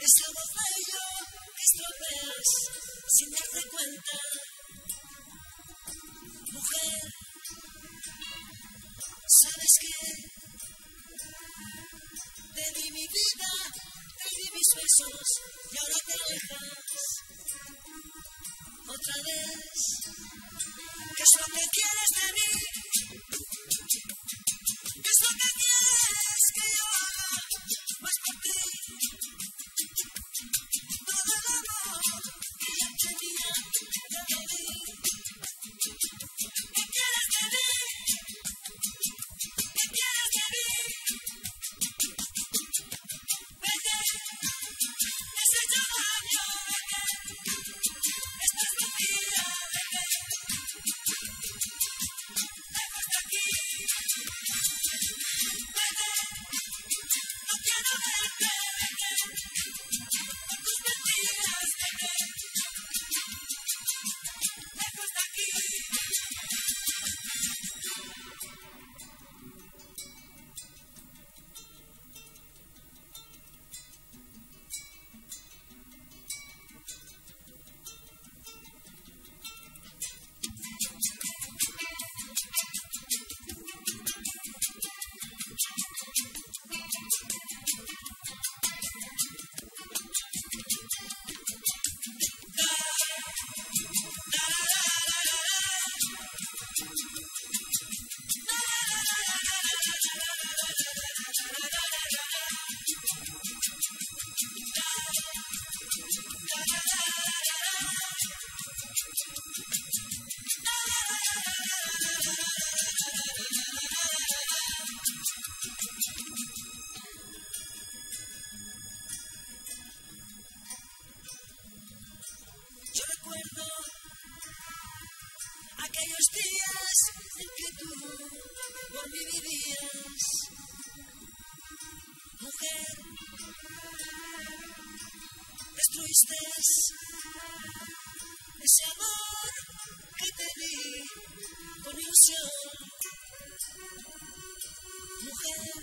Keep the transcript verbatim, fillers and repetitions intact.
Es algo bello que estropeas sin darte cuenta. Mujer, ¿sabes qué? Te di mi vida, te di mis besos y ahora te alejas. Otra vez, ¿qué es lo que quieres de mí? ¿Qué es lo que quieres que yo haga más por ti? Todo el amor que ya tenía, ya lo di. ¿Qué quieres de mí? ¿Qué quieres de mí? Vete, me has hecho daño, vete. Esta es mi vida, vete. Lejos de aquí. Vete, no quiero verte, vete. Con tus mentiras, vete. Lejos de aquí. Yo recuerdo aquellos días en que tú por mí vivías. Mujer, destruiste ese amor que te di con ilusión. Mujer,